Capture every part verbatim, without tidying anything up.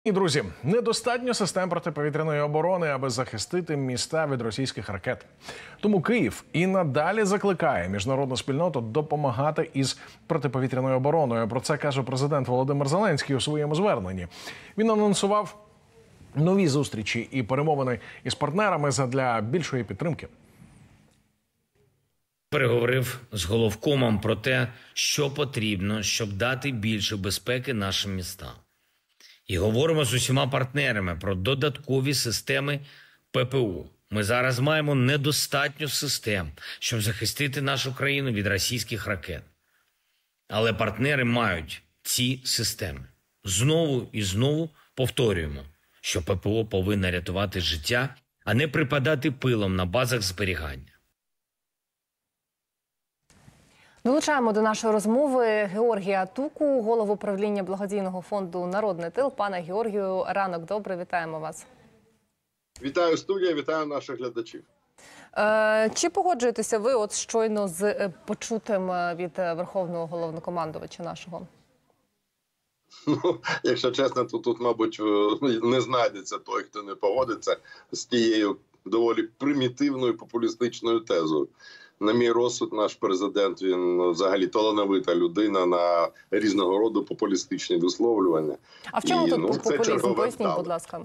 І, друзі, недостатньо систем протиповітряної оборони, аби захистити міста від російських ракет. Тому Київ і надалі закликає міжнародну спільноту допомагати із протиповітряною обороною. Про це каже президент Володимир Зеленський у своєму зверненні. Він анонсував нові зустрічі і перемовини із партнерами задля більшої підтримки. Переговорив з головкомом про те, що потрібно, щоб дати більше безпеки нашим містам. І говоримо з усіма партнерами про додаткові системи ППО. Ми зараз маємо недостатньо систем, щоб захистити нашу країну від російських ракет. Але партнери мають ці системи. Знову і знову повторюємо, що ППО повинна рятувати життя, а не припадати пилом на базах зберігання. Долучаємо до нашої розмови Георгія Туку, голову правління благодійного фонду «Народний тил». Пане Георгію, ранок добрий, вітаємо вас. Вітаю студія, вітаю наших глядачів. Е, чи погоджуєтеся ви от щойно з почутим від Верховного Головнокомандувача нашого? Ну, якщо чесно, то тут, мабуть, не знайдеться той, хто не погодиться з тією доволі примітивною популістичною тезою. На мій розсуд, наш президент, він взагалі талановита людина на різного роду популістичні висловлювання. А в чому І, тут ну, популізм? Поясніть, будь ласка.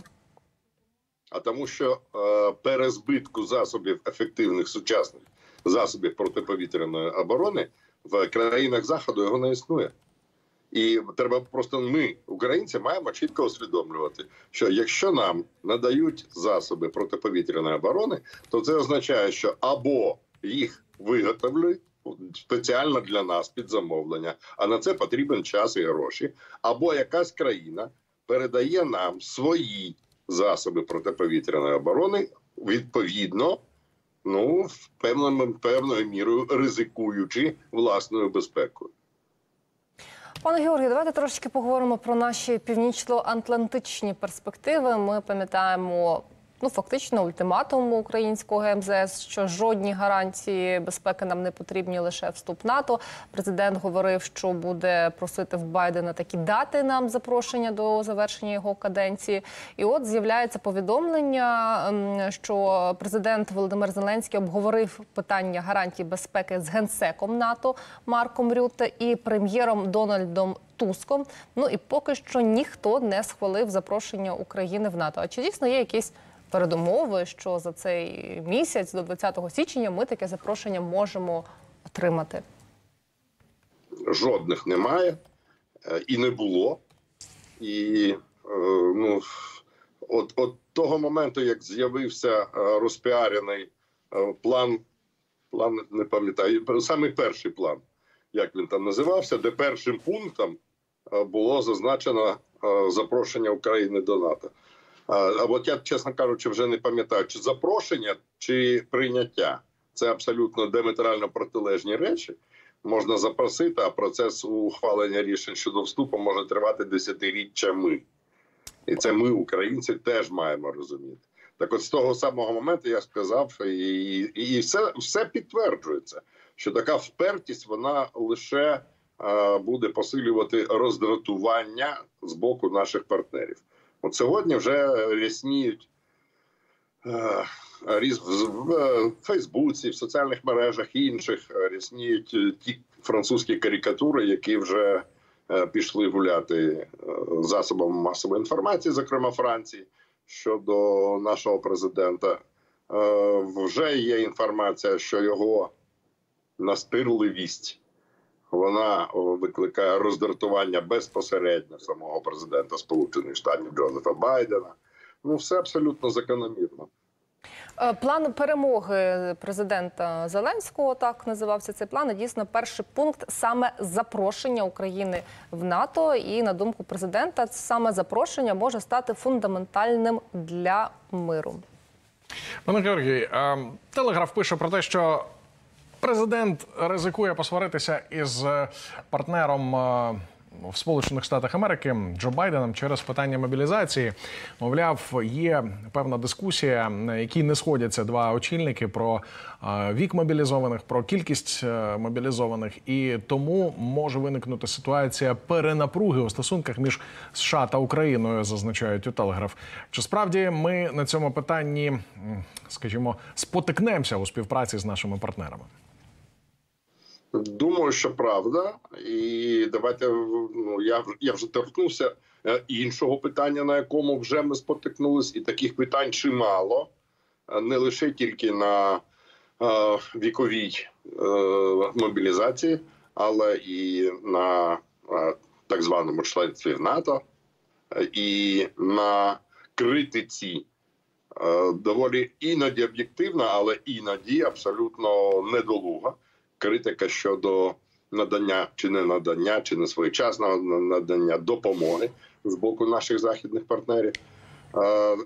А тому, що е, перезбитку засобів ефективних сучасних засобів протиповітряної оборони в країнах Заходу його не існує. І треба просто ми, українці, маємо чітко усвідомлювати, що якщо нам надають засоби протиповітряної оборони, то це означає, що або їх виготовлюють спеціально для нас під замовлення, а на це потрібен час і гроші, або якась країна передає нам свої засоби протиповітряної оборони, відповідно, ну, певною, певною мірою ризикуючи власною безпекою. Пане Георгію, давайте трошки поговоримо про наші північно-атлантичні перспективи. Ми пам'ятаємо, ну, фактично ультиматум українського ем зе ес, що жодні гарантії безпеки нам не потрібні, лише вступ в НАТО. Президент говорив, що буде просити в Байдена такі дати нам запрошення до завершення його каденції. І от з'являється повідомлення, що президент Володимир Зеленський обговорив питання гарантій безпеки з генсеком НАТО Марком Рютте і прем'єром Дональдом Туском. Ну і поки що ніхто не схвалив запрошення України в НАТО. А чи дійсно є якісь передумови, що за цей місяць, до двадцятого січня, ми таке запрошення можемо отримати? Жодних немає і не було. І ну, от, от того моменту, як з'явився розпіарений план, план, не пам'ятаю, саме перший план, як він там називався, де першим пунктом було зазначено запрошення України до НАТО. А от я, чесно кажучи, вже не пам'ятаю, чи запрошення, чи прийняття. Це абсолютно діаметрально протилежні речі. Можна запросити, а процес ухвалення рішень щодо вступу може тривати десятиріччями. І це ми, українці, теж маємо розуміти. Так от з того самого моменту я сказав, і, і все, все підтверджується, що така впертість, вона лише а, буде посилювати роздратування з боку наших партнерів. От сьогодні вже рясніють е, різ, в Фейсбуці, в соціальних мережах і інших рясніють ті французькі карикатури, які вже е, пішли гуляти е, засобами масової інформації, зокрема Франції, щодо нашого президента. Е, вже є інформація, що його настирливість, вона викликає роздратування безпосередньо самого президента Сполучених Штатів Джозефа Байдена. Ну, все абсолютно закономірно. План перемоги президента Зеленського, так називався цей план, і дійсно перший пункт – саме запрошення України в НАТО. І, на думку президента, саме запрошення може стати фундаментальним для миру. Пане Георгій, Телеграф пише про те, що президент ризикує посваритися із партнером в Сполучених Штатах Америки Джо Байденом через питання мобілізації. Мовляв, є певна дискусія, на якій не сходяться два очільники про вік мобілізованих, про кількість мобілізованих. І тому може виникнути ситуація перенапруги у стосунках між США та Україною, зазначають у Телеграф. Чи справді ми на цьому питанні, скажімо, спотикнемося у співпраці з нашими партнерами? Думаю, що правда. І давайте, ну, я, я вже торкнувся іншого питання, на якому вже ми спотикнулись. І таких питань чимало. Не лише тільки на е, віковій е, мобілізації, але і на е, так званому членстві в НАТО, і на критиці е, доволі іноді об'єктивна, але іноді абсолютно недолуга. Критика щодо надання чи не надання, чи не своєчасного надання допомоги з боку наших західних партнерів. Е,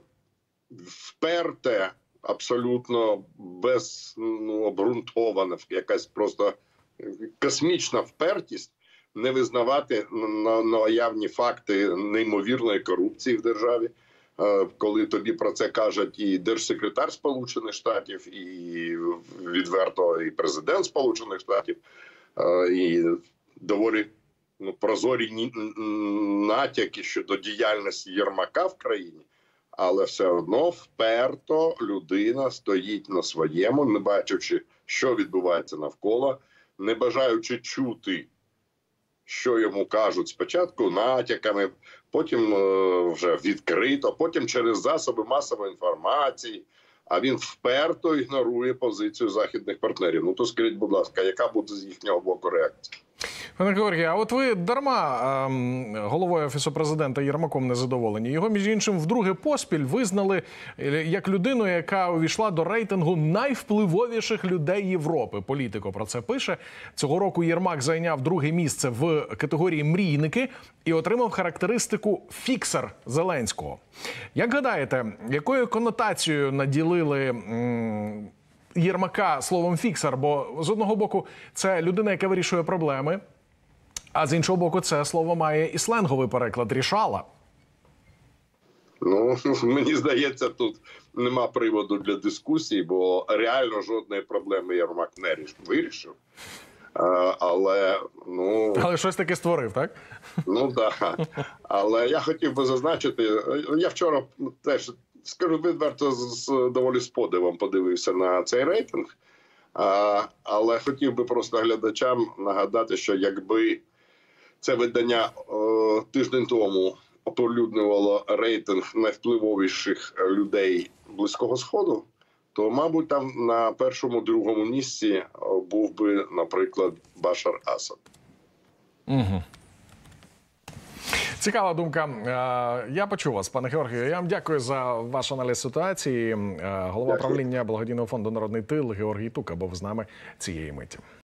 вперте, абсолютно безобґрунтована, якась просто космічна впертість не визнавати на наявні факти неймовірної корупції в державі. Коли тобі про це кажуть і держсекретар Сполучених Штатів, і відверто і президент Сполучених Штатів, і доволі ну, прозорі натяки щодо діяльності Єрмака в країні, але все одно вперто людина стоїть на своєму, не бачачи, що відбувається навколо, не бажаючи чути, що йому кажуть спочатку натяками, потім е, вже відкрито, потім через засоби масової інформації, а він вперто ігнорує позицію західних партнерів. Ну то скажіть, будь ласка, яка буде з їхнього боку реакція? Пане Георгію, а от ви дарма ем, головою Офісу Президента Єрмаком не задоволені. Його, між іншим, вдруге поспіль визнали як людину, яка увійшла до рейтингу найвпливовіших людей Європи. Політико про це пише. Цього року Єрмак зайняв друге місце в категорії «Мрійники» і отримав характеристику «фіксер» Зеленського. Як гадаєте, якою конотацією наділили м, Єрмака словом «фіксер»? Бо з одного боку це людина, яка вирішує проблеми, а з іншого боку це слово має і сленговий переклад «рішала». Ну, мені здається, тут нема приводу для дискусії, бо реально жодної проблеми Єрмак не вирішив. А, але, ну... Але щось таке створив, так? Ну, так. Да. Але я хотів би зазначити, я вчора теж, скажу відверто, з доволі з подивом подивився на цей рейтинг, а, але хотів би просто глядачам нагадати, що якби це видання о, тиждень тому оприлюднювало рейтинг найвпливовіших людей Близького Сходу, то, мабуть, там на першому-другому місці був би, наприклад, Башар Асад. Угу. Цікава думка. Я почув вас, пане Георгію. Я вам дякую за ваш аналіз ситуації. Голова Дякую. правління благодійного фонду «Народний тил» Георгій Тука був з нами цієї миті.